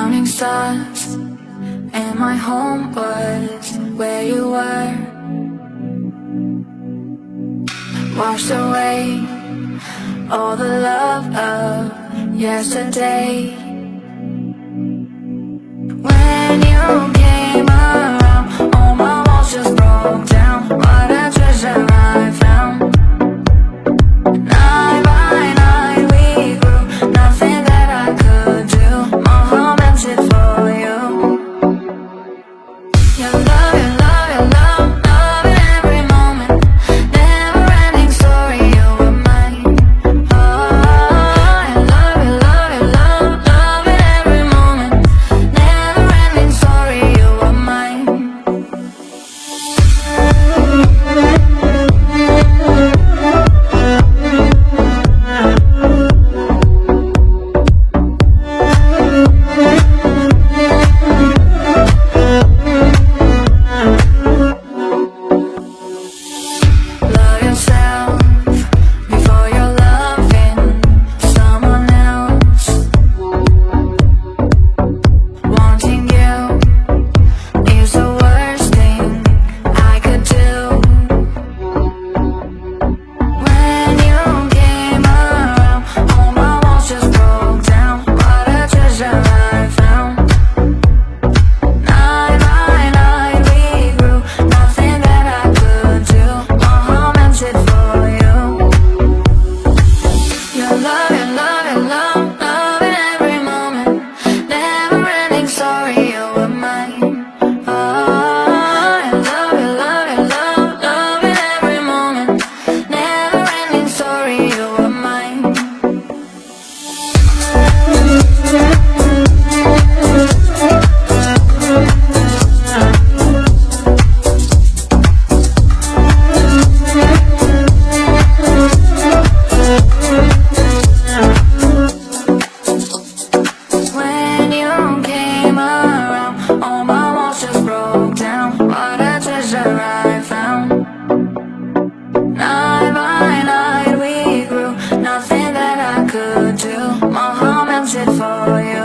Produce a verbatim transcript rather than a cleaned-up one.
Counting stars, and my home was where you were. Washed away all the love of yesterday. When you came around, all my walls just broke down. What a treasure I found. Night by night we grew, nothing that I could do. My heart melted for you. Your love, your love, your love, love in every moment. Never ending story, you were mine. Oh, your love, your love, your love, love in every moment. Never ending story, you were mine. Love yourself before you're loving someone else. Wanting you is the worst thing I could do. When you came around, all my walls just broke down. What a treasure I found. Night by night we grew, nothing that I could do. My heart melted for you. Your love, your love, your love, love in every moment. Never ending story, you were mine. Oh, your love, your love, your love, love in every moment. Never ending story, you were mine. When you came around, all my walls just broke down. What a treasure I found. Night by night we grew, nothing that I could do. My heart melted for you.